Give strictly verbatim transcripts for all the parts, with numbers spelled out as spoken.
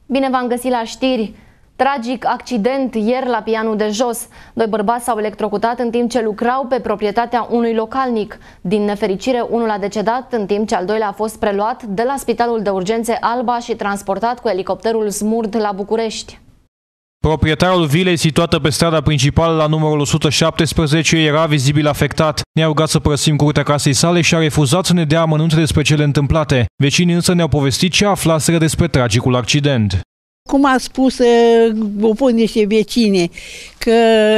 Bine v-am găsit la știri! Tragic accident ieri la Pianul de Jos. Doi bărbați s-au electrocutat în timp ce lucrau pe proprietatea unui localnic. Din nefericire, unul a decedat, în timp ce al doilea a fost preluat de la Spitalul de Urgențe Alba și transportat cu elicopterul Smurd la București. Proprietarul vilei, situată pe strada principală la numărul o sută șaptesprezece, era vizibil afectat. Ne-a rugat să părăsim curtea casei sale și a refuzat să ne dea amănunte despre cele întâmplate. Vecinii însă ne-au povestit ce aflaseră despre tragicul accident. Cum a spus o niște vecine, că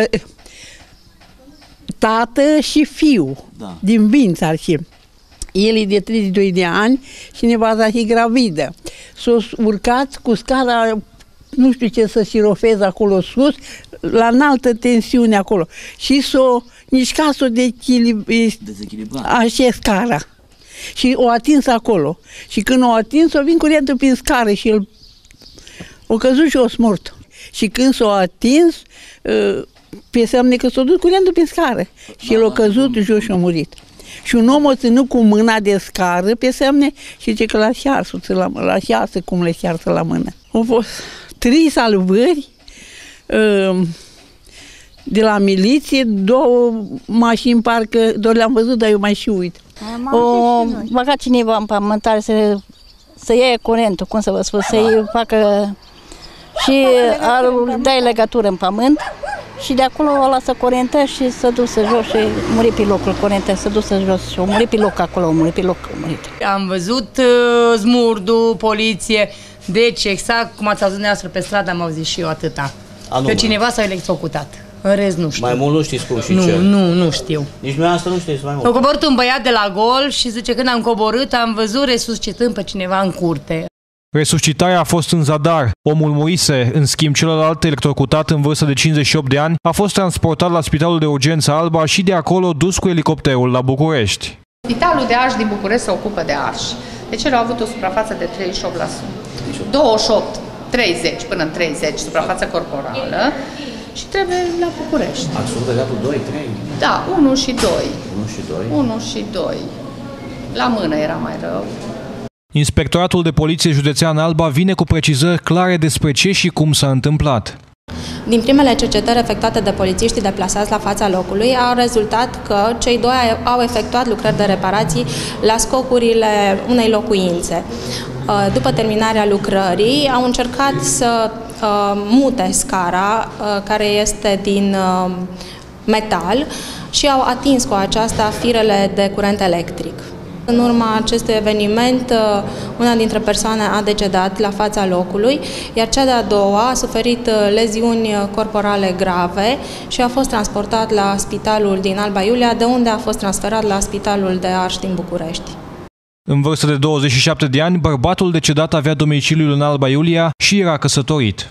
tată și fiu, da, din Vințar, și el e de treizeci și doi de ani și nevasta e gravidă. S-au urcat cu scara, nu știu ce să sirofeze acolo sus, la înaltă tensiune acolo. Și s-o, nici ca s-o dezechilibrat așa scara. Și o atins acolo. Și când o atins, o vin curentul prin scară și el o căzut și o smurt. Și când s-o atins, pe semne că s-o dus curentul prin scară. Și el a căzut jos și a murit. Și un om o ținut cu mâna de scară pe semne și zice că l-a șarsă, l-a șarsă cum le șarsă la mână. Au fost trei salvări de la miliție, două mașini, parcă, doar le-am văzut, dar eu mai și uit. O băgat cineva în pământare să, să iei curentul, cum să vă spun, să-i facă și ar dai legătură în pământ și de acolo o lasă curentă și să dusă jos și muri pe locul curentă, să dusă jos și o muri pe loc acolo, o muri pe loc. Am văzut uh, smurdul, poliție, deci exact cum ați auzit dumneavoastră pe stradă, am auzit și eu atâta. Anume. Că cineva s-a electrocutat. În rest nu știu. Mai mult nu știți cum și nu, ce? Nu, nu știu. Nici noi asta nu știți mai mult. A coborât un băiat de la gol și zice când am coborât am văzut resuscitând pe cineva în curte. Resuscitarea a fost în zadar. Omul murise, în schimb celălalt electrocutat în vârstă de cincizeci și opt de ani a fost transportat la Spitalul de Urgență Alba și de acolo dus cu elicopterul la București. Spitalul de arși din București se ocupă de arși. Deci el a avut o suprafață de treizeci și opt la sută. douăzeci și opt, treizeci până în treizeci suprafață corporală și trebuie la București. Ați fost legatul doi, trei? Da, unu și doi. unu și doi? unu și doi. La mână era mai rău. Inspectoratul de Poliție Județean Alba vine cu precizări clare despre ce și cum s-a întâmplat. Din primele cercetări efectuate de polițiștii deplasați la fața locului, a rezultat că cei doi au efectuat lucrări de reparații la scopurile unei locuințe. După terminarea lucrării, au încercat să mute scara, care este din metal, și au atins cu aceasta firele de curent electric. În urma acestui eveniment, una dintre persoane a decedat la fața locului, iar cea de-a doua a suferit leziuni corporale grave și a fost transportat la Spitalul din Alba Iulia, de unde a fost transferat la Spitalul de Arși din București. În vârstă de douăzeci și șapte de ani, bărbatul decedat avea domiciliul în Alba Iulia și era căsătorit.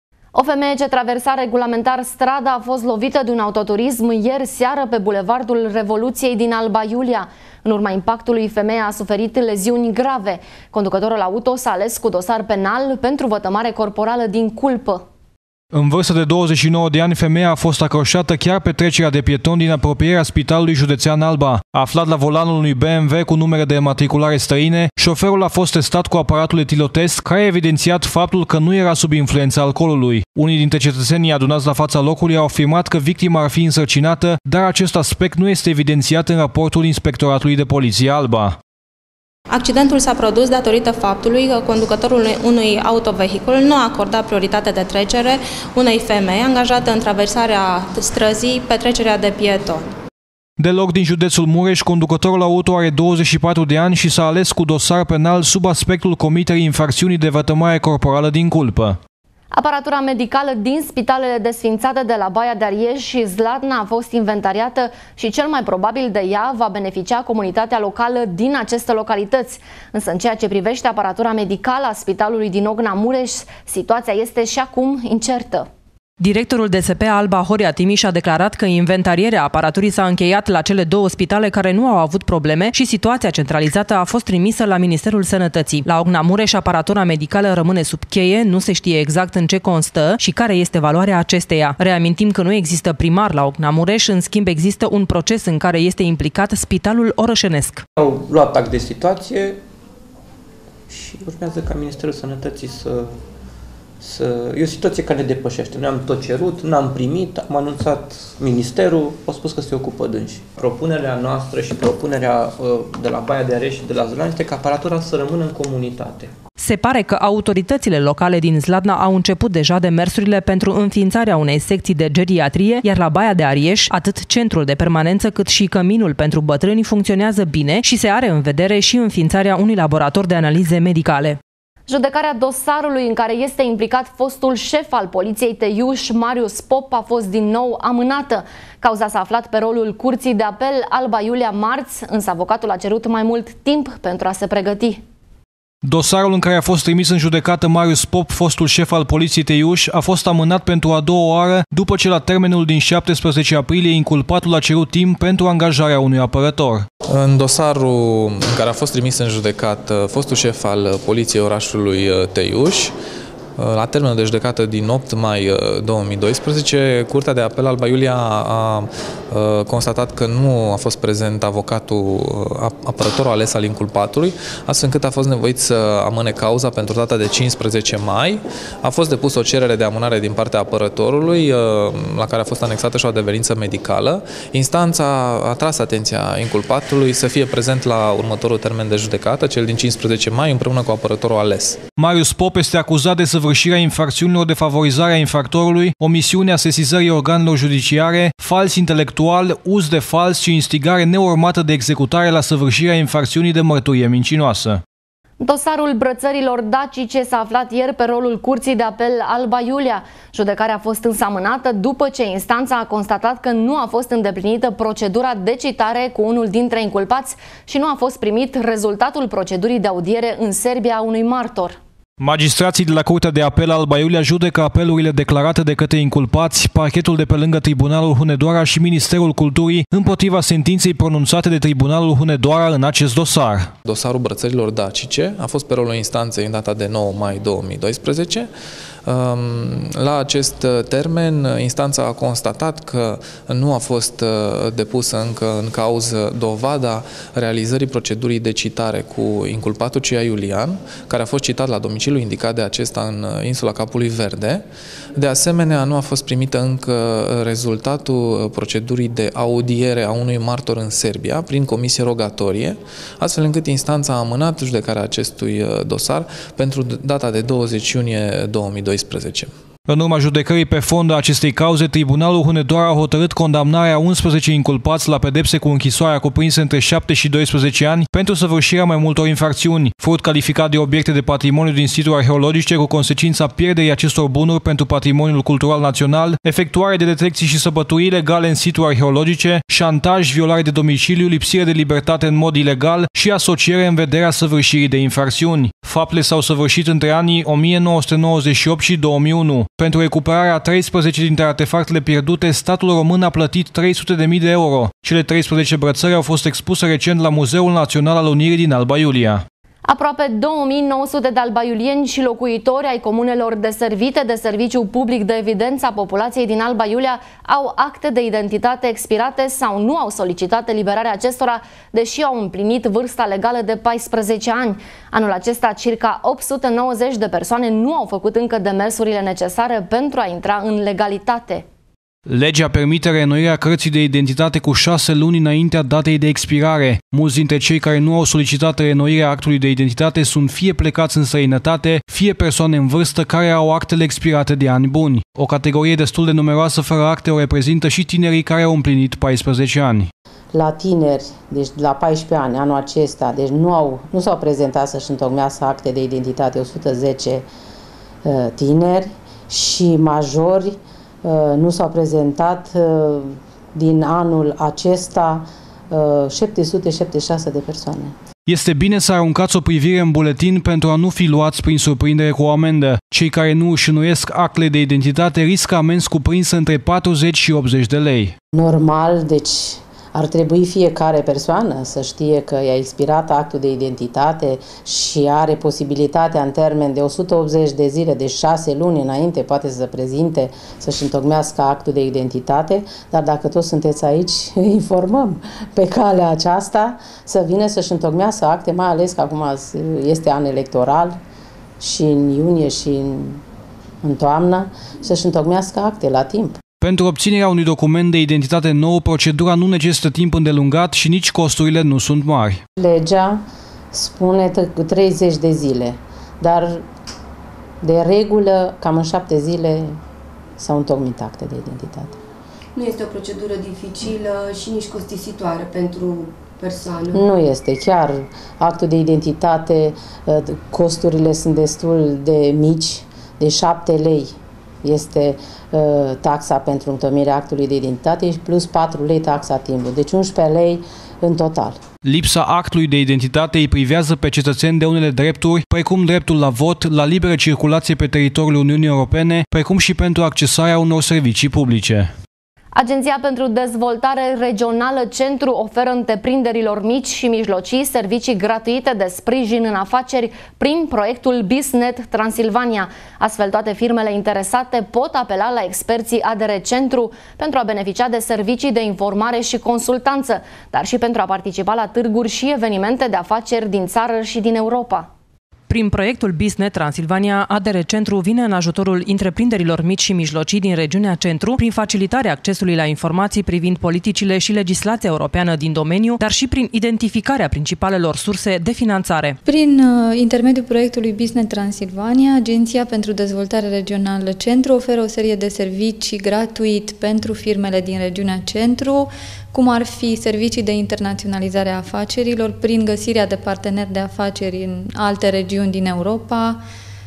O femeie ce traversa regulamentar strada a fost lovită de un autoturism ieri seară pe bulevardul Revoluției din Alba Iulia. În urma impactului, femeia a suferit leziuni grave. Conducătorul auto s-a ales cu dosar penal pentru vătămare corporală din culpă. În vârstă de douăzeci și nouă de ani, femeia a fost acroșată chiar pe trecerea de pietoni din apropierea Spitalului Județean Alba. Aflat la volanul unui B M W cu numere de matriculare străine, șoferul a fost testat cu aparatul etilotest, care a evidențiat faptul că nu era sub influența alcoolului. Unii dintre cetățenii adunați la fața locului au afirmat că victima ar fi însărcinată, dar acest aspect nu este evidențiat în raportul Inspectoratului de Poliție Alba. Accidentul s-a produs datorită faptului că conducătorul unui autovehicul nu a acordat prioritate de trecere unei femei angajate în traversarea străzii pe trecerea de pietoni. Deloc din județul Mureș, conducătorul auto are douăzeci și patru de ani și s-a ales cu dosar penal sub aspectul comiterii infracțiunii de vătămare corporală din culpă. Aparatura medicală din spitalele desființate de la Baia de Arieș și Zlatna a fost inventariată și cel mai probabil de ea va beneficia comunitatea locală din aceste localități. Însă în ceea ce privește aparatura medicală a spitalului din Ogna Mureș, situația este și acum incertă. Directorul D S P Alba, Horia Timiș, a declarat că inventarierea aparaturii s-a încheiat la cele două spitale care nu au avut probleme și situația centralizată a fost trimisă la Ministerul Sănătății. La Ogna Mureș, aparatura medicală rămâne sub cheie, nu se știe exact în ce constă și care este valoarea acesteia. Reamintim că nu există primar la Ogna Mureș, în schimb există un proces în care este implicat Spitalul Orășenesc. Au luat act de situație și urmează ca Ministerul Sănătății să să... E o situație care ne depășește. Noi am tot cerut, n-am primit, am anunțat ministerul, au spus că se ocupă dânsi. Propunerea noastră și propunerea de la Baia de Areș și de la Zlan este ca aparatura să rămână în comunitate. Se pare că autoritățile locale din Zlatna au început deja demersurile pentru înființarea unei secții de geriatrie, iar la Baia de Arieș, atât centrul de permanență cât și căminul pentru bătrâni funcționează bine și se are în vedere și înființarea unui laborator de analize medicale. Judecarea dosarului în care este implicat fostul șef al poliției Teiuș, Marius Pop, a fost din nou amânată. Cauza s-a aflat pe rolul Curții de Apel Alba Iulia marți, însă avocatul a cerut mai mult timp pentru a se pregăti. Dosarul în care a fost trimis în judecată Marius Pop, fostul șef al poliției Teiuș, a fost amânat pentru a doua oară, după ce la termenul din șaptesprezece aprilie inculpatul a cerut timp pentru angajarea unui apărător. În dosarul în care a fost trimis în judecată fostul șef al poliției orașului Teiuș, la termenul de judecată din opt mai două mii doisprezece, Curtea de Apel Alba Iulia a constatat că nu a fost prezent avocatul, apărătorul ales al inculpatului, astfel încât a fost nevoit să amâne cauza pentru data de cincisprezece mai. A fost depusă o cerere de amânare din partea apărătorului, la care a fost anexată și o adeverință medicală. Instanța a tras atenția inculpatului să fie prezent la următorul termen de judecată, cel din cincisprezece mai, împreună cu apărătorul ales. Marius Pop este acuzat de săvârșirea infracțiunilor de favorizare a infractorului, omisiunea sesizării organelor judiciare, fals intelectual, uz de fals și instigare neurmată de executare la săvârșirea infracțiunii de mărturie mincinoasă. Dosarul brățărilor dacice s-a aflat ieri pe rolul Curții de Apel Alba Iulia. Judecarea a fost însă amânată după ce instanța a constatat că nu a fost îndeplinită procedura de citare cu unul dintre inculpați și nu a fost primit rezultatul procedurii de audiere în Serbia a unui martor. Magistrații de la Curtea de Apel Alba Iulia judecă apelurile declarate de către inculpați, parchetul de pe lângă Tribunalul Hunedoara și Ministerul Culturii împotriva sentinței pronunțate de Tribunalul Hunedoara în acest dosar. Dosarul brățărilor dacice a fost pe rolul instanței în data de nouă mai două mii doisprezece. La acest termen, instanța a constatat că nu a fost depusă încă în cauză dovada realizării procedurii de citare cu inculpatul Cia Iulian, care a fost citat la domiciliul indicat de acesta în insula Capului Verde. De asemenea, nu a fost primită încă rezultatul procedurii de audiere a unui martor în Serbia prin comisie rogatorie, astfel încât instanța a amânat judecarea acestui dosar pentru data de douăzeci iunie două mii doisprezece. În urma judecării pe fond a acestei cauze, Tribunalul Hunedoara a hotărât condamnarea a unsprezece inculpați la pedepse cu închisoarea cuprinse între șapte și doisprezece ani pentru săvârșirea mai multor infracțiuni, furt calificat de obiecte de patrimoniu din situri arheologice cu consecința pierderii acestor bunuri pentru patrimoniul cultural național, efectuare de detecții și săbături ilegale în situri arheologice, șantaj, violare de domiciliu, lipsire de libertate în mod ilegal și asociere în vederea săvârșirii de infracțiuni. Faptele s-au săvârșit între anii o mie nouă sute nouăzeci și opt și două mii unu. Pentru recuperarea a treisprezece dintre artefactele pierdute, statul român a plătit trei sute de mii de euro. Cele treisprezece brățări au fost expuse recent la Muzeul Național al Unirii din Alba Iulia. Aproape două mii nouă sute de albaiulieni și locuitori ai comunelor deservite de Serviciul Public de Evidență a Populației din Alba Iulia au acte de identitate expirate sau nu au solicitat eliberarea acestora, deși au împlinit vârsta legală de paisprezece ani. Anul acesta, circa opt sute nouăzeci de persoane nu au făcut încă demersurile necesare pentru a intra în legalitate. Legea permite reînnoirea cărții de identitate cu șase luni înaintea datei de expirare. Mulți dintre cei care nu au solicitat reînnoirea actului de identitate sunt fie plecați în străinătate, fie persoane în vârstă care au actele expirate de ani buni. O categorie destul de numeroasă fără acte o reprezintă și tinerii care au împlinit paisprezece ani. La tineri, deci la paisprezece ani, anul acesta, deci nu, au, nu s-au prezentat să-și întocmească acte de identitate o sută zece uh, tineri și majori nu s-au prezentat din anul acesta șapte sute șaptezeci și șase de persoane. Este bine să aruncați o privire în buletin pentru a nu fi luați prin surprindere cu o amendă. Cei care nu își înnoiesc actele de identitate riscă amenzi cuprinse între patruzeci și optzeci de lei. Normal, deci ar trebui fiecare persoană să știe că i-a expirat actul de identitate și are posibilitatea în termen de o sută optzeci de zile, de șase luni înainte, poate să se prezinte, să-și întocmească actul de identitate, dar dacă toți sunteți aici, informăm pe calea aceasta să vină să-și întocmească acte, mai ales că acum este an electoral și în iunie și în în toamnă, să-și întocmească acte la timp. Pentru obținerea unui document de identitate nou, procedura nu necesită timp îndelungat și nici costurile nu sunt mari. Legea spune treizeci de zile, dar de regulă cam în șapte zile s-au întocmit acte de identitate. Nu este o procedură dificilă și nici costisitoare pentru persoană? Nu este. Chiar actul de identitate, costurile sunt destul de mici, de șapte lei este taxa pentru întocmirea actului de identitate și plus patru lei taxa timbru, deci unsprezece lei în total. Lipsa actului de identitate îi privează pe cetățeni de unele drepturi, precum dreptul la vot, la liberă circulație pe teritoriul Uniunii Europene, precum și pentru accesarea unor servicii publice. Agenția pentru Dezvoltare Regională Centru oferă întreprinderilor mici și mijlocii servicii gratuite de sprijin în afaceri prin proiectul BizNet Transilvania. Astfel, toate firmele interesate pot apela la experții A D R Centru pentru a beneficia de servicii de informare și consultanță, dar și pentru a participa la târguri și evenimente de afaceri din țară și din Europa. Prin proiectul BizNet Transilvania, A D R Centru vine în ajutorul întreprinderilor mici și mijlocii din regiunea Centru prin facilitarea accesului la informații privind politicile și legislația europeană din domeniu, dar și prin identificarea principalelor surse de finanțare. Prin uh, intermediul proiectului BizNet Transilvania, Agenția pentru Dezvoltare Regională Centru oferă o serie de servicii gratuit pentru firmele din regiunea Centru, cum ar fi servicii de internaționalizare a afacerilor prin găsirea de parteneri de afaceri în alte regiuni din Europa,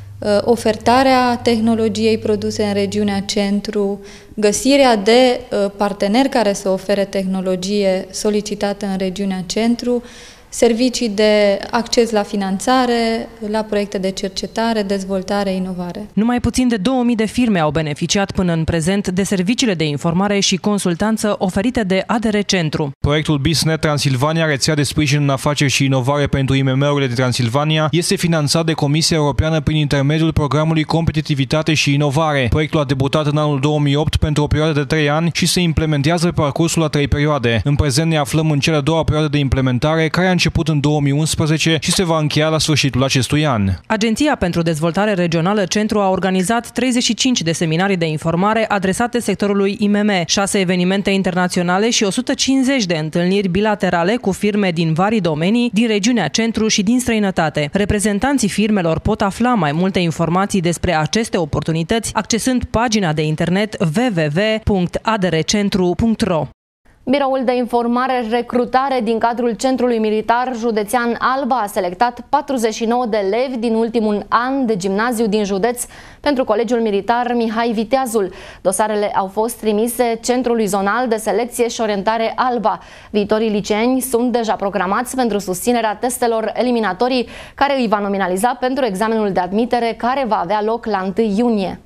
ofertarea tehnologiei produse în regiunea Centru, găsirea de parteneri care să ofere tehnologie solicitată în regiunea Centru, servicii de acces la finanțare, la proiecte de cercetare, dezvoltare, inovare. Numai puțin de două mii de firme au beneficiat până în prezent de serviciile de informare și consultanță oferite de A D R Centru. Proiectul BizNet Transilvania, rețea de sprijin în afaceri și inovare pentru I M M-urile de Transilvania, este finanțat de Comisia Europeană prin intermediul programului Competitivitate și Inovare. Proiectul a debutat în anul două mii opt pentru o perioadă de trei ani și se implementează pe parcursul a trei perioade. În prezent ne aflăm în cea de-a doua perioadă de implementare, care a început în două mii unsprezece și se va încheia la sfârșitul acestui an. Agenția pentru Dezvoltare Regională Centru a organizat treizeci și cinci de seminarii de informare adresate sectorului I M M, șase evenimente internaționale și o sută cincizeci de întâlniri bilaterale cu firme din vari domenii, din regiunea Centru și din străinătate. Reprezentanții firmelor pot afla mai multe informații despre aceste oportunități accesând pagina de internet w w w punct a d r centru punct r o. Biroul de Informare Recrutare din cadrul Centrului Militar Județean Alba a selectat patruzeci și nouă de elevi din ultimul an de gimnaziu din județ pentru Colegiul Militar Mihai Viteazul. Dosarele au fost trimise Centrului Zonal de Selecție și Orientare Alba. Viitorii liceeni sunt deja programați pentru susținerea testelor eliminatorii care îi va nominaliza pentru examenul de admitere care va avea loc la întâi iunie.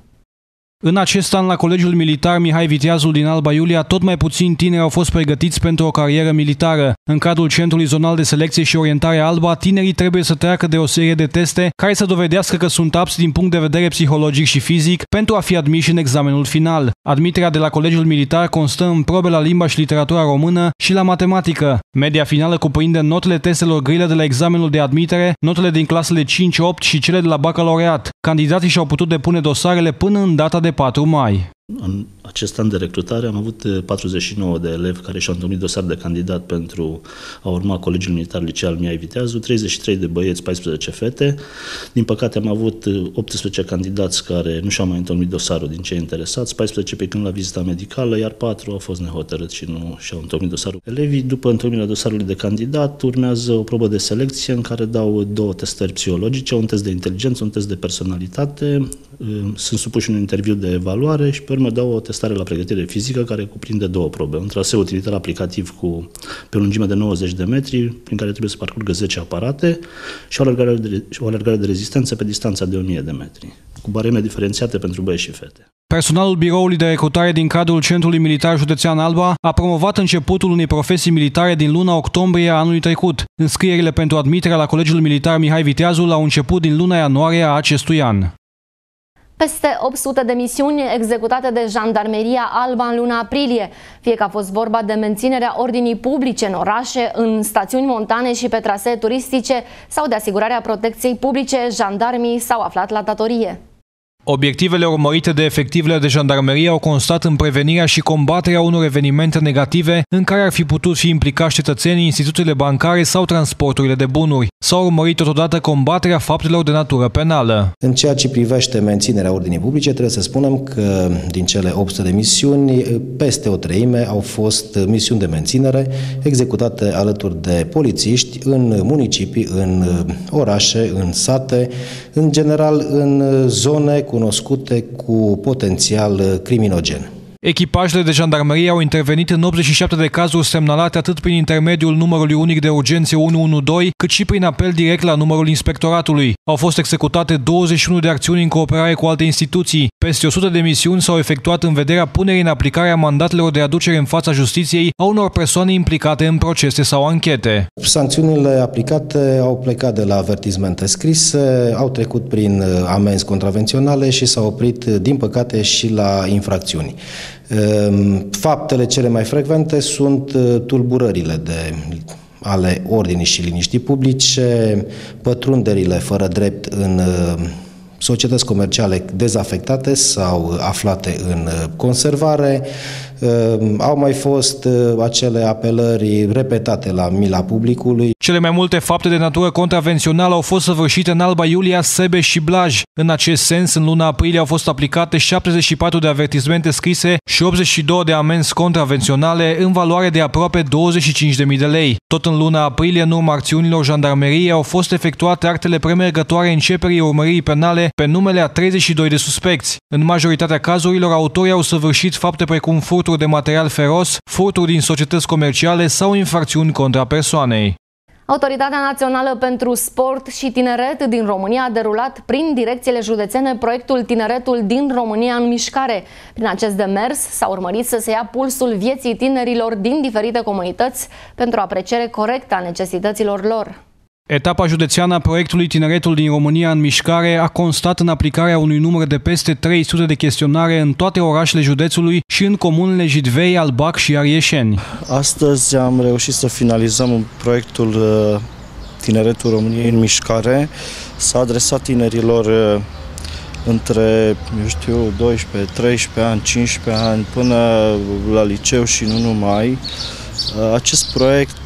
În acest an, la Colegiul Militar Mihai Viteazul din Alba Iulia, tot mai puțini tineri au fost pregătiți pentru o carieră militară. În cadrul Centrului Zonal de Selecție și Orientare Alba, tinerii trebuie să treacă de o serie de teste care să dovedească că sunt apți din punct de vedere psihologic și fizic pentru a fi admiși în examenul final. Admiterea de la Colegiul Militar constă în probe la limba și literatura română și la matematică. Media finală cuprinde notele testelor grile de la examenul de admitere, notele din clasele cinci opt și cele de la bacalaureat. Candidații și-au putut depune dosarele până în data de patru mai. În acest an de recrutare am avut patruzeci și nouă de elevi care și-au întocmit dosar de candidat pentru a urma Colegiul Militar Liceal Mihai Viteazu, treizeci și trei de băieți, paisprezece fete. Din păcate am avut optsprezece candidați care nu și-au mai întocmit dosarul din cei interesați, paisprezece plecând la vizita medicală, iar patru au fost nehotărâți și nu și-au întocmit dosarul. Elevii, după întocmirea dosarului de candidat, urmează o probă de selecție în care dau două testări psihologice, un test de inteligență, un test de personalitate, sunt supuși un interviu de evaluare și pe urmă dau o testare la pregătire fizică care cuprinde două probe. Un traseu utilitar aplicativ cu, pe o lungime de nouăzeci de metri, prin care trebuie să parcurgă zece aparate și o alergare de, o alergare de rezistență pe distanța de o mie de metri, cu bareme diferențiate pentru băieți și fete. Personalul biroului de recrutare din cadrul Centrului Militar Județean Alba a promovat începutul unei profesii militare din luna octombrie a anului trecut. Înscrierile pentru admiterea la Colegiul Militar Mihai Viteazul au început din luna ianuarie a acestui an. Peste opt sute de misiuni executate de Jandarmeria Alba în luna aprilie, fie că a fost vorba de menținerea ordinii publice în orașe, în stațiuni montane și pe trasee turistice sau de asigurarea protecției publice, jandarmii s-au aflat la datorie. Obiectivele urmărite de efectivele de jandarmerie au constat în prevenirea și combaterea unor evenimente negative în care ar fi putut fi implicați cetățenii, instituțiile bancare sau transporturile de bunuri. S-a urmărit totodată combaterea faptelor de natură penală. În ceea ce privește menținerea ordinii publice, trebuie să spunem că din cele opt sute de misiuni, peste o treime au fost misiuni de menținere executate alături de polițiști în municipii, în orașe, în sate, în general în zone cunoscute cu potențial criminogen. Echipajele de jandarmerie au intervenit în optzeci și șapte de cazuri semnalate atât prin intermediul numărului unic de urgențe unu unu doi, cât și prin apel direct la numărul inspectoratului. Au fost executate douăzeci și unu de acțiuni în cooperare cu alte instituții. Peste o sută de misiuni s-au efectuat în vederea punerii în aplicare a mandatelor de aducere în fața justiției a unor persoane implicate în procese sau anchete. Sancțiunile aplicate au plecat de la avertismente scrise, au trecut prin amenzi contravenționale și s-au oprit, din păcate, și la infracțiuni. Faptele cele mai frecvente sunt tulburările de, ale ordinii și liniștii publice, pătrunderile fără drept în societăți comerciale dezafectate sau aflate în conservare. Au mai fost acele apelări repetate la mila publicului. Cele mai multe fapte de natură contravențională au fost săvârșite în Alba Iulia, Sebeș și Blaj. În acest sens, în luna aprilie au fost aplicate șaptezeci și patru de avertismente scrise și optzeci și două de amenzi contravenționale în valoare de aproape douăzeci și cinci de mii de lei. Tot în luna aprilie, în urma acțiunilor jandarmeriei, au fost efectuate actele premergătoare începerii urmăririi penale pe numele a treizeci și doi de suspecți. În majoritatea cazurilor, autorii au săvârșit fapte precum furturi de material feros, furturi din societăți comerciale sau infracțiuni contra persoanei. Autoritatea Națională pentru Sport și Tineret din România a derulat prin direcțiile județene proiectul Tineretul din România în mișcare. Prin acest demers s-a urmărit să se ia pulsul vieții tinerilor din diferite comunități pentru aprecierea corectă a necesităților lor. Etapa județeană a proiectului Tineretul din România în mișcare a constat în aplicarea unui număr de peste trei sute de chestionare în toate orașele județului și în comunele Jidvei, Albac și Arieșeni. Astăzi am reușit să finalizăm proiectul Tineretul României în mișcare. S-a adresat tinerilor între, eu știu, doisprezece, treisprezece ani, cincisprezece ani, până la liceu și nu numai. Acest proiect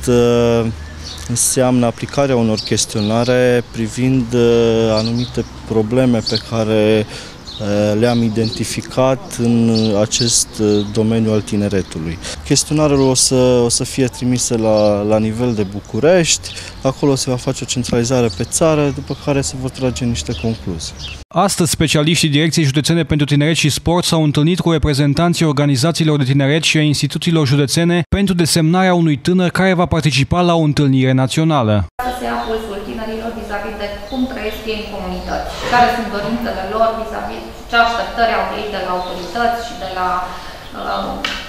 înseamnă aplicarea unor chestionare privind anumite probleme pe care le-am identificat în acest domeniu al tineretului. Chestionarele o să, o să fie trimise la, la nivel de București, acolo se va face o centralizare pe țară, după care se vor trage niște concluzii. Astăzi, specialiștii Direcției Județene pentru Tineret și Sport s-au întâlnit cu reprezentanții organizațiilor de tineret și a instituțiilor județene pentru desemnarea unui tânăr care va participa la o întâlnire națională. Să se ia pulsul tinerilor vis-a-vis de cum trăiesc ei în comunități, care sunt dorințele lor vis-a-vis ce așteptări au ei de la autorități și de la uh,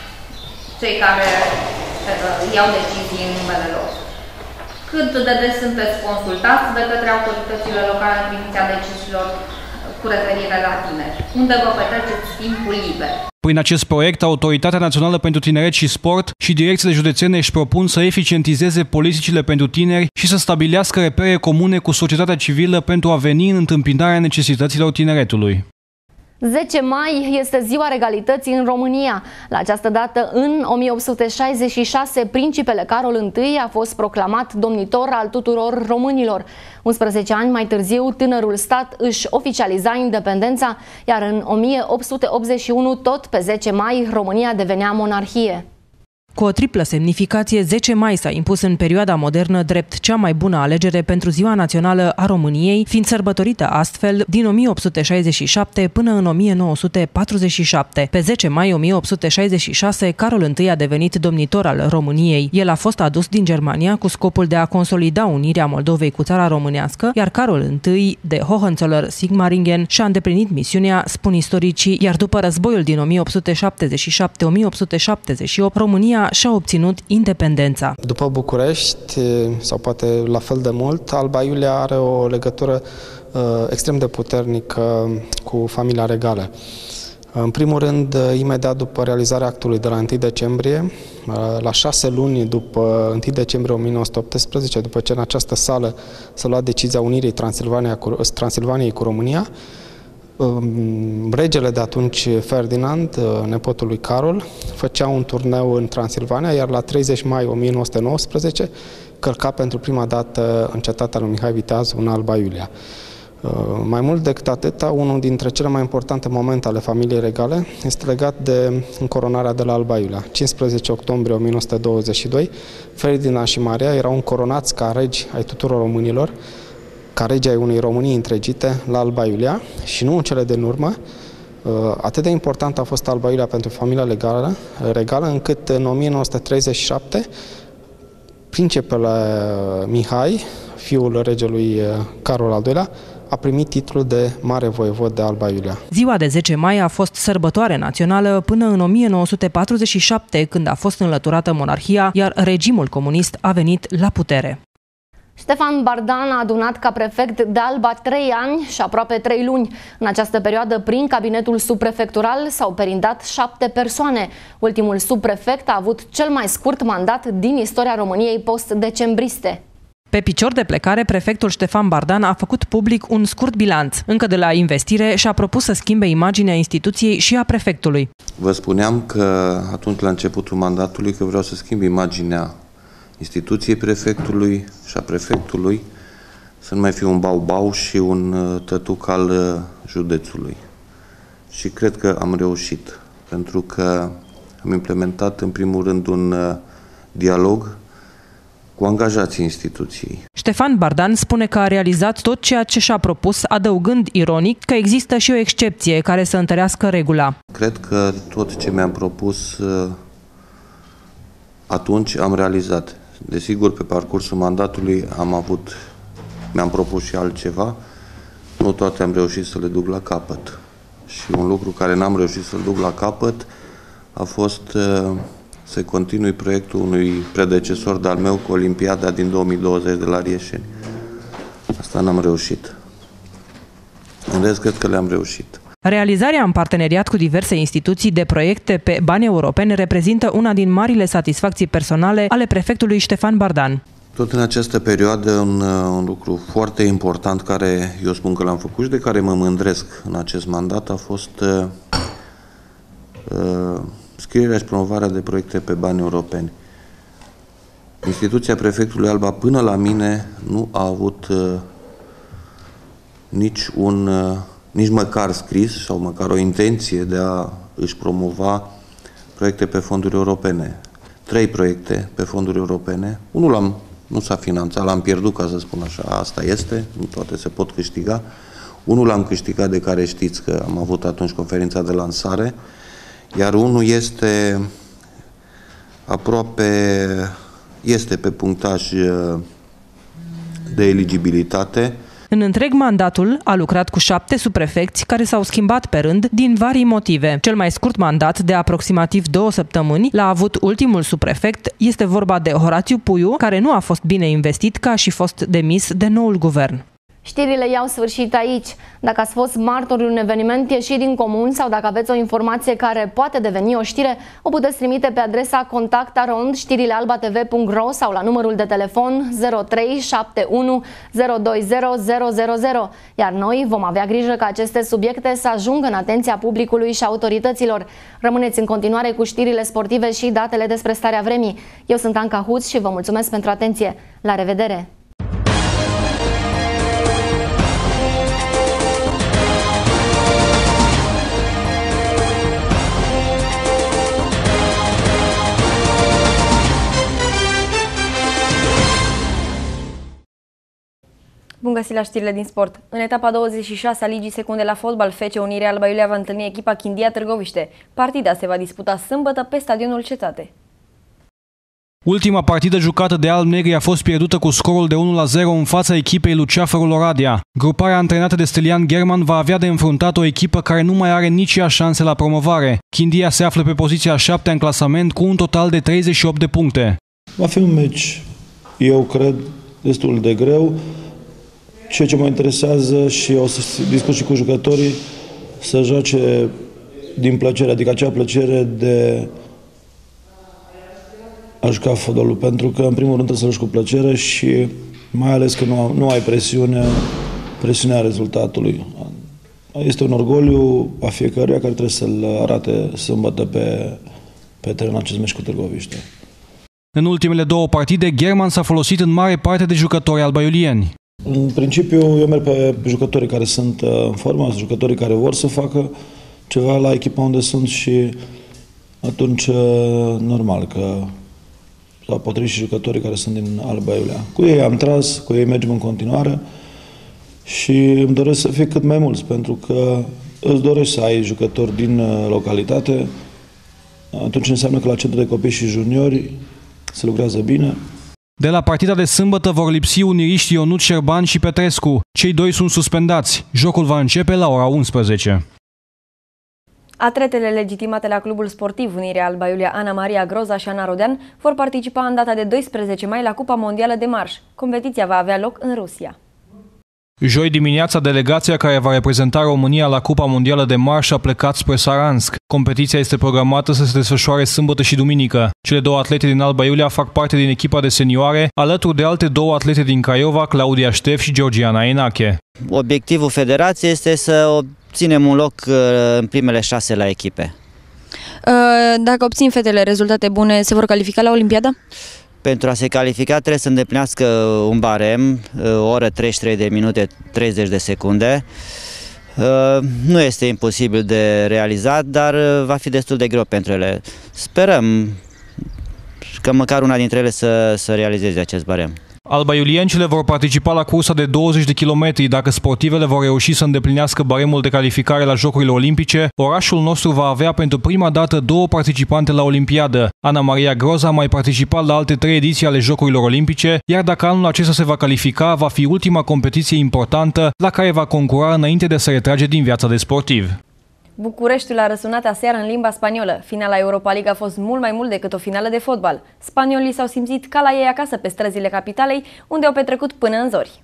cei care uh, iau decizii în numele lor. Cât de des sunteți consultați de către autoritățile locale în privința deciziilor cu referire la tineri? Unde vă petreceți timpul liber? Prin acest proiect, Autoritatea Națională pentru Tineret și Sport și direcțiile județene își propun să eficientizeze politicile pentru tineri și să stabilească repere comune cu societatea civilă pentru a veni în întâmpinarea necesităților tineretului. zece mai este ziua regalității în România. La această dată, în o mie opt sute șaizeci și șase, principele Carol I a fost proclamat domnitor al tuturor românilor. unsprezece ani mai târziu, tânărul stat își oficializa independența, iar în o mie opt sute optzeci și unu, tot pe zece mai, România devenea monarhie. Cu o triplă semnificație, zece mai s-a impus în perioada modernă drept cea mai bună alegere pentru Ziua Națională a României, fiind sărbătorită astfel din o mie opt sute șaizeci și șapte până în o mie nouă sute patruzeci și șapte. Pe zece mai o mie opt sute șaizeci și șase, Carol I a devenit domnitor al României. El a fost adus din Germania cu scopul de a consolida unirea Moldovei cu țara românească, iar Carol I de Hohenzollern-Sigmaringen și-a îndeplinit misiunea, spun istoricii, iar după războiul din o mie opt sute șaptezeci și șapte - o mie opt sute șaptezeci și opt, România și-a obținut independența. După București, sau poate la fel de mult, Alba Iulia are o legătură uh, extrem de puternică cu familia regală. În primul rând, imediat după realizarea actului de la întâi decembrie, la șase luni după întâi decembrie o mie nouă sute optsprezece, după ce în această sală s-a luat decizia unirii Transilvania cu, Transilvaniei cu România, Regele de atunci, Ferdinand, nepotul lui Carol, făcea un turneu în Transilvania, iar la treizeci mai o mie nouă sute nouăsprezece călca pentru prima dată în cetatea lui Mihai Viteazu, în Alba Iulia. Mai mult decât atâta, unul dintre cele mai importante momente ale familiei regale este legat de încoronarea de la Alba Iulia. cincisprezece octombrie o mie nouă sute douăzeci și doi, Ferdinand și Maria erau încoronați ca regi ai tuturor românilor, ca regi ai unei Românii întregite la Alba Iulia, și nu în cele din urmă, atât de important a fost Alba Iulia pentru familia legală, regală, încât în o mie nouă sute treizeci și șapte principele Mihai, fiul regelui Carol al doilea, a primit titlul de mare voievod de Alba Iulia. Ziua de zece mai a fost sărbătoare națională până în o mie nouă sute patruzeci și șapte, când a fost înlăturată monarhia, iar regimul comunist a venit la putere. Ștefan Bardan a adunat ca prefect de Alba trei ani și aproape trei luni. În această perioadă, prin cabinetul subprefectural, s-au perindat șapte persoane. Ultimul subprefect a avut cel mai scurt mandat din istoria României post-decembriste. Pe picior de plecare, prefectul Ștefan Bardan a făcut public un scurt bilanț. Încă de la investire și-a propus să schimbe imaginea instituției și a prefectului. Vă spuneam că atunci, la începutul mandatului, că vreau să schimb imaginea instituției prefectului și a prefectului, să nu mai fiu un bau-bau și un tătuc al județului. Și cred că am reușit, pentru că am implementat în primul rând un dialog cu angajații instituției. Ștefan Bardan spune că a realizat tot ceea ce și-a propus, adăugând ironic că există și o excepție care să întărească regula. Cred că tot ce mi-am propus atunci am realizat. Desigur, pe parcursul mandatului am avut, mi-am propus și altceva, nu toate am reușit să le duc la capăt. Și un lucru care n-am reușit să-l duc la capăt a fost să continui proiectul unui predecesor de-al meu cu Olimpiada din două mii douăzeci de la Rieșeni. Asta n-am reușit. În rest, cred că le-am reușit. Realizarea în parteneriat cu diverse instituții de proiecte pe bani europeni reprezintă una din marile satisfacții personale ale prefectului Ștefan Bardan. Tot în această perioadă, un, un lucru foarte important care eu spun că l-am făcut și de care mă mândresc în acest mandat a fost uh, uh, scrierea și promovarea de proiecte pe bani europeni. Instituția prefectului Alba până la mine nu a avut uh, nici un... Uh, nici măcar scris sau măcar o intenție de a își promova proiecte pe fonduri europene. Trei proiecte pe fonduri europene. Unul l-am, nu s-a finanțat, l-am pierdut, ca să spun așa, asta este, nu toate se pot câștiga. Unul l-am câștigat, de care știți că am avut atunci conferința de lansare, iar unul este aproape, este pe punctaj de eligibilitate. În întreg mandatul a lucrat cu șapte subprefecți care s-au schimbat pe rând din vari motive. Cel mai scurt mandat, de aproximativ două săptămâni, l-a avut ultimul subprefect. Este vorba de Horațiu Puiu, care nu a fost bine investit, că a și fost demis de noul guvern. Știrile iau sfârșit aici. Dacă ați fost martorul un eveniment ieșit din comun sau dacă aveți o informație care poate deveni o știre, o puteți trimite pe adresa contact arond știrile alba t v punct r o sau la numărul de telefon zero trei șapte unu zero doi zero zero zero zero. Iar noi vom avea grijă ca aceste subiecte să ajungă în atenția publicului și autorităților. Rămâneți în continuare cu știrile sportive și datele despre starea vremii. Eu sunt Anca Huț și vă mulțumesc pentru atenție. La revedere! Bun găsit la știrile din sport. În etapa douăzeci și șase a Ligii Secunde la fotbal, F C Unirea Alba Iulia va întâlni echipa Chindia Târgoviște. Partida se va disputa sâmbătă pe stadionul Cetate. Ultima partidă jucată de alb-negri a fost pierdută cu scorul de unu la zero în fața echipei Luceafărul Oradea. Gruparea antrenată de Stelian German va avea de înfruntat o echipă care nu mai are nici ea șanse la promovare. Chindia se află pe poziția a șaptea în clasament cu un total de treizeci și opt de puncte. Va fi un meci, eu cred, destul de greu. Ceea ce mă interesează și o să discut și cu jucătorii, să joace din plăcere, adică acea plăcere de a juca fotbalul, pentru că în primul rând trebuie să joci cu plăcere și mai ales că nu, nu ai presiune, presiunea rezultatului. Este un orgoliu a fiecăruia care trebuie să-l arate sâmbătă pe, pe terenul acest meci cu Târgoviște. În ultimele două partide, German s-a folosit în mare parte de jucători albaiulieni. În principiu, eu merg pe jucătorii care sunt în formă, jucătorii care vor să facă ceva la echipa unde sunt și atunci, normal că s-au potrivit și jucătorii care sunt din Alba Iulia. Cu ei am tras, cu ei mergem în continuare și îmi doresc să fie cât mai mulți, pentru că îți dorești să ai jucători din localitate, atunci înseamnă că la centru de copii și juniori se lucrează bine. De la partida de sâmbătă vor lipsi uniriștii Ionut Șerban și Petrescu. Cei doi sunt suspendați. Jocul va începe la ora unsprezece. Atletele legitimate la clubul sportiv Unirea Alba Iulia Ana Maria Groza și Ana Rodean vor participa în data de doisprezece mai la Cupa Mondială de Marș. Competiția va avea loc în Rusia. Joi dimineața, delegația care va reprezenta România la Cupa Mondială de Marș a plecat spre Saransk. Competiția este programată să se desfășoare sâmbătă și duminică. Cele două atlete din Alba Iulia fac parte din echipa de senioare, alături de alte două atlete din Craiova, Claudia Ștef și Georgiana Enache. Obiectivul federației este să obținem un loc în primele șase la echipe. Dacă obțin fetele rezultate bune, se vor califica la Olimpiadă? Pentru a se califica trebuie să îndeplinească un barem, o oră treizeci și trei de minute treizeci de secunde. Nu este imposibil de realizat, dar va fi destul de greu pentru ele. Sperăm că măcar una dintre ele să, să realizeze acest barem. Albaiuliencele vor participa la cursa de douăzeci de kilometri. Dacă sportivele vor reuși să îndeplinească baremul de calificare la Jocurile Olimpice, orașul nostru va avea pentru prima dată două participante la Olimpiadă. Ana Maria Groza a mai participat la alte trei ediții ale Jocurilor Olimpice, iar dacă anul acesta se va califica, va fi ultima competiție importantă la care va concura înainte de a se retrage din viața de sportiv. Bucureștiul a răsunat aseară în limba spaniolă. Finala Europa League a fost mult mai mult decât o finală de fotbal. Spaniolii s-au simțit ca la ei acasă pe străzile capitalei, unde au petrecut până în zori.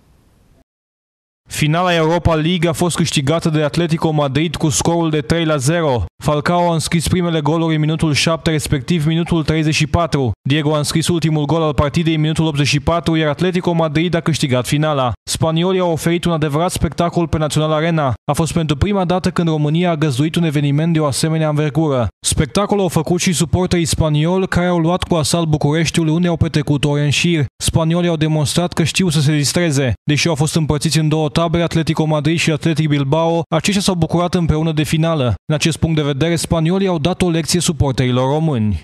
Finala Europa League a fost câștigată de Atletico Madrid cu scorul de trei la zero. Falcao a înscris primele goluri în minutul șapte, respectiv minutul treizeci și patru. Diego a înscris ultimul gol al partidei în minutul optzeci și patru, iar Atletico Madrid a câștigat finala. Spaniolii au oferit un adevărat spectacol pe Național Arena. A fost pentru prima dată când România a găzduit un eveniment de o asemenea învergură. Spectacolul au făcut și suporterii spanioli, care au luat cu asalt Bucureștiul, unde au petrecut ore în șir. Spaniolii au demonstrat că știu să se distreze. Deși au fost împărțiți în două tabere, Atletico Madrid și Athletic Bilbao, aceștia s-au bucurat împreună de finală. În acest punct de vedere, spaniolii au dat o lecție suporterilor români.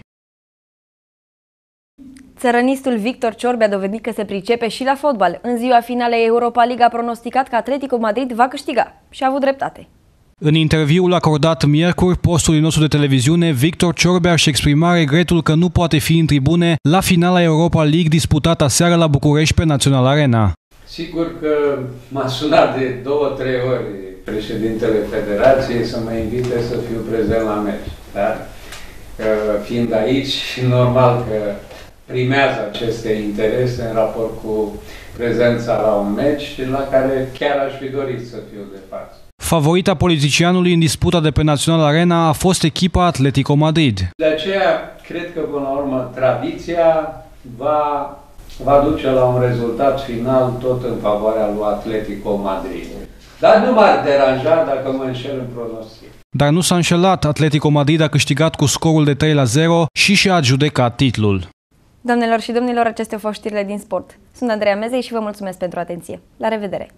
Țărănistul Victor Ciorbe a dovedit că se pricepe și la fotbal. În ziua finalei Europa League a pronosticat că Atletico Madrid va câștiga și a avut dreptate. În interviul acordat miercuri postului nostru de televiziune, Victor Ciorbe și exprima regretul că nu poate fi în tribune la finala Europa League disputată aseară la București pe Național Arena. Sigur că m-a sunat de două, trei ori președintele Federației să mă invite să fiu prezent la meci. Dar fiind aici, normal că primează aceste interese în raport cu prezența la un meci la care chiar aș fi dorit să fiu de față. Favorita politicianului în disputa de pe Național Arena a fost echipa Atletico Madrid. De aceea, cred că până la urmă tradiția va, va duce la un rezultat final tot în favoarea lui Atletico Madrid. Dar nu m-ar deranja dacă mă înșel în pronostic. Dar nu s-a înșelat. Atletico Madrid a câștigat cu scorul de trei la zero și și-a adjudecat titlul. Doamnelor și domnilor, acestea au fost știrile din sport. Sunt Andreea Mezei și vă mulțumesc pentru atenție. La revedere!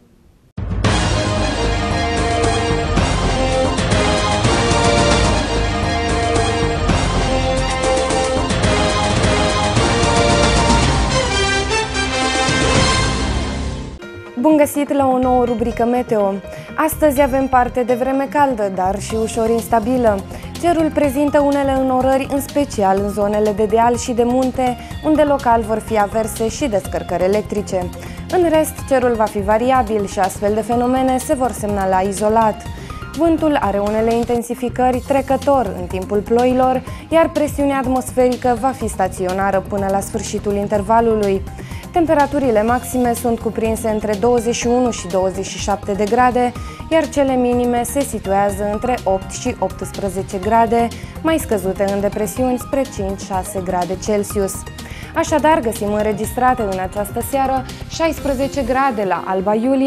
Bun găsit la o nouă rubrică Meteo. Astăzi avem parte de vreme caldă, dar și ușor instabilă. Cerul prezintă unele înnorări, în special în zonele de deal și de munte, unde local vor fi averse și descărcări electrice. În rest, cerul va fi variabil și astfel de fenomene se vor semnala izolat. Vântul are unele intensificări trecător în timpul ploilor, iar presiunea atmosferică va fi staționară până la sfârșitul intervalului. Temperaturile maxime sunt cuprinse între douăzeci și unu și douăzeci și șapte de grade, iar cele minime se situează între opt și optsprezece grade, mai scăzute în depresiuni spre cinci șase grade Celsius. Așadar, găsim înregistrate în această seară șaisprezece grade la Alba Iulia,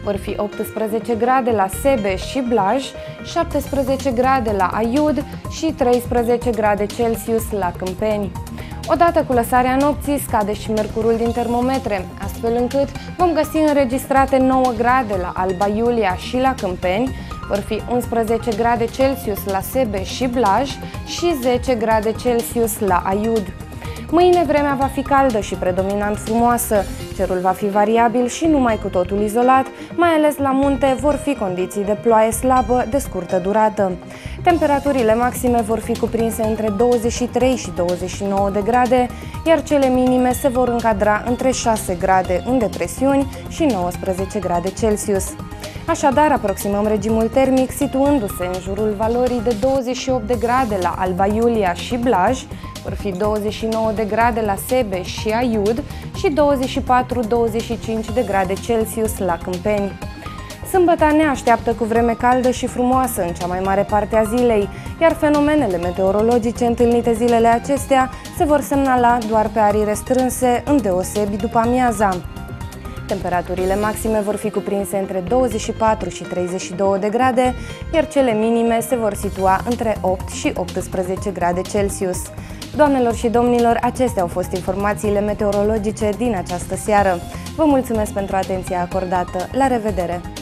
vor fi optsprezece grade la Sebeș și Blaj, șaptesprezece grade la Aiud și treisprezece grade Celsius la Câmpeni. Odată cu lăsarea nopții scade și mercurul din termometre, astfel încât vom găsi înregistrate nouă grade la Alba Iulia și la Câmpeni, vor fi unsprezece grade Celsius la Sebeș și Blaj și zece grade Celsius la Aiud. Mâine vremea va fi caldă și predominant frumoasă, cerul va fi variabil și numai cu totul izolat, mai ales la munte vor fi condiții de ploaie slabă de scurtă durată. Temperaturile maxime vor fi cuprinse între douăzeci și trei și douăzeci și nouă de grade, iar cele minime se vor încadra între șase grade în depresiuni și nouăsprezece grade Celsius. Așadar, aproximăm regimul termic situându-se în jurul valorii de douăzeci și opt de grade la Alba Iulia și Blaj, vor fi douăzeci și nouă de grade la Sebeș și Aiud și douăzeci și patru - douăzeci și cinci de grade Celsius la Câmpeni. Sâmbăta ne așteaptă cu vreme caldă și frumoasă în cea mai mare parte a zilei, iar fenomenele meteorologice întâlnite zilele acestea se vor semnala doar pe arii restrânse, îndeosebi după amiaza. Temperaturile maxime vor fi cuprinse între douăzeci și patru și treizeci și două de grade, iar cele minime se vor situa între opt și optsprezece grade Celsius. Doamnelor și domnilor, acestea au fost informațiile meteorologice din această seară. Vă mulțumesc pentru atenția acordată. La revedere!